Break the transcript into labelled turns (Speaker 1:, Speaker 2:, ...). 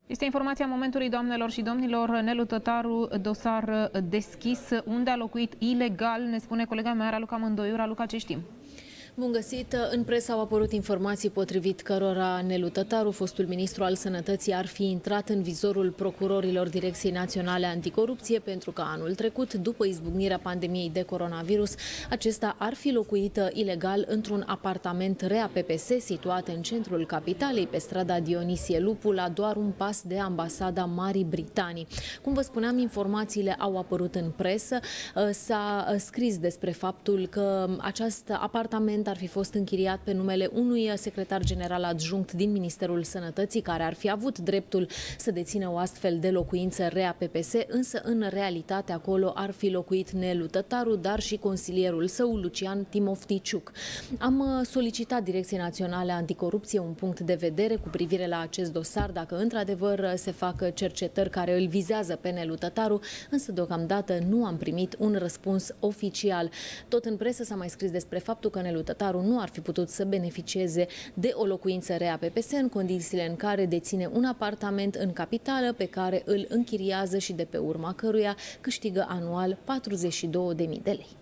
Speaker 1: Este informația momentului, doamnelor și domnilor. Nelu Tătaru, dosar deschis. Unde a locuit ilegal, ne spune colega mea, Raluca Mândoiu. Raluca, ce știm?
Speaker 2: Bun găsit! În presă au apărut informații potrivit cărora Nelu Tătaru, fostul ministru al Sănătății, ar fi intrat în vizorul procurorilor Direcției Naționale Anticorupție pentru că anul trecut, după izbucnirea pandemiei de coronavirus, acesta ar fi locuit ilegal într-un apartament Rea PPS situat în centrul capitalei, pe strada Dionisie Lupu, la doar un pas de ambasada Marii Britanii. Cum vă spuneam, informațiile au apărut în presă. S-a scris despre faptul că acest apartament ar fi fost închiriat pe numele unui secretar general adjunct din Ministerul Sănătății, care ar fi avut dreptul să dețină o astfel de locuință Rea PPS, însă în realitate acolo ar fi locuit Nelu Tătaru, dar și consilierul său, Lucian Timofticiuc. Am solicitat Direcției Naționale Anticorupție un punct de vedere cu privire la acest dosar, dacă într-adevăr se fac cercetări care îl vizează pe Nelu Tătaru, însă deocamdată nu am primit un răspuns oficial. Tot în presă s-a mai scris despre faptul că Nelu Tătaru nu ar fi putut să beneficieze de o locuință Rea PPS în condițiile în care deține un apartament în capitală pe care îl închiriază și de pe urma căruia câștigă anual 42.000 de lei.